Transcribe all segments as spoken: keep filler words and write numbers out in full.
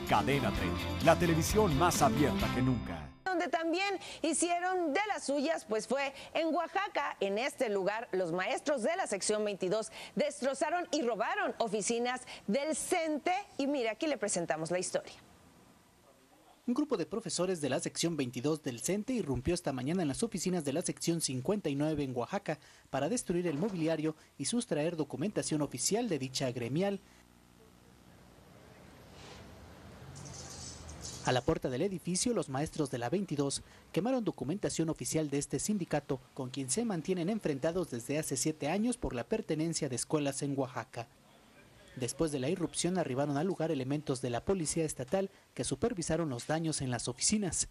Cadena treinta, la televisión más abierta que nunca. Donde también hicieron de las suyas, pues fue en Oaxaca. En este lugar, los maestros de la sección veintidós destrozaron y robaron oficinas del CENTE. Y mira, aquí le presentamos la historia. Un grupo de profesores de la sección veintidós del CENTE irrumpió esta mañana en las oficinas de la sección cincuenta y nueve en Oaxaca para destruir el mobiliario y sustraer documentación oficial de dicha gremial. A la puerta del edificio, los maestros de la veintidós quemaron documentación oficial de este sindicato, con quien se mantienen enfrentados desde hace siete años por la pertenencia de escuelas en Oaxaca. Después de la irrupción arribaron al lugar elementos de la Policía Estatal que supervisaron los daños en las oficinas.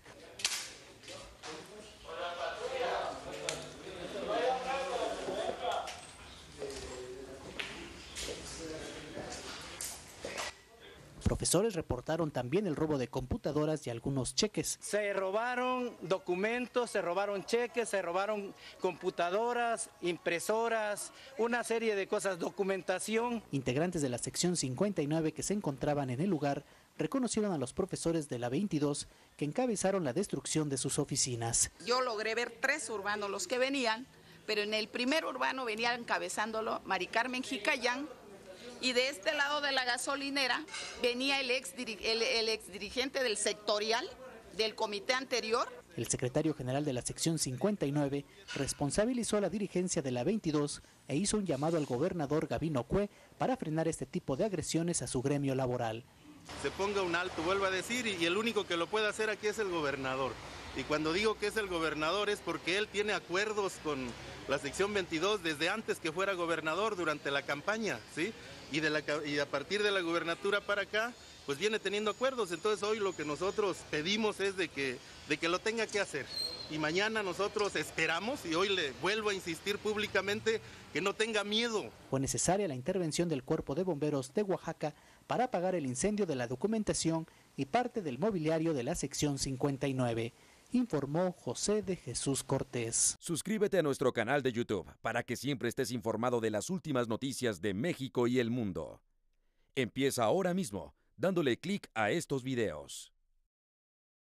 Profesores reportaron también el robo de computadoras y algunos cheques. Se robaron documentos, se robaron cheques, se robaron computadoras, impresoras, una serie de cosas, documentación. Integrantes de la sección cincuenta y nueve que se encontraban en el lugar reconocieron a los profesores de la veintidós que encabezaron la destrucción de sus oficinas. Yo logré ver tres urbanos los que venían, pero en el primer urbano venía encabezándolo Mari Carmen Jicayán. Y de este lado de la gasolinera venía el ex, el, el ex dirigente del sectorial del comité anterior. El secretario general de la sección cincuenta y nueve responsabilizó a la dirigencia de la veintidós e hizo un llamado al gobernador Gabino Cue para frenar este tipo de agresiones a su gremio laboral. Se ponga un alto, vuelvo a decir, y el único que lo puede hacer aquí es el gobernador. Y cuando digo que es el gobernador es porque él tiene acuerdos con la sección veintidós desde antes que fuera gobernador durante la campaña, ¿sí? Y, de la, y a partir de la gubernatura para acá, pues viene teniendo acuerdos. Entonces hoy lo que nosotros pedimos es de que, de que lo tenga que hacer. Y mañana nosotros esperamos, y hoy le vuelvo a insistir públicamente, que no tenga miedo. Fue necesaria la intervención del Cuerpo de Bomberos de Oaxaca para apagar el incendio de la documentación y parte del mobiliario de la sección cincuenta y nueve. Informó José de Jesús Cortés. Suscríbete a nuestro canal de YouTube para que siempre estés informado de las últimas noticias de México y el mundo. Empieza ahora mismo dándole clic a estos videos.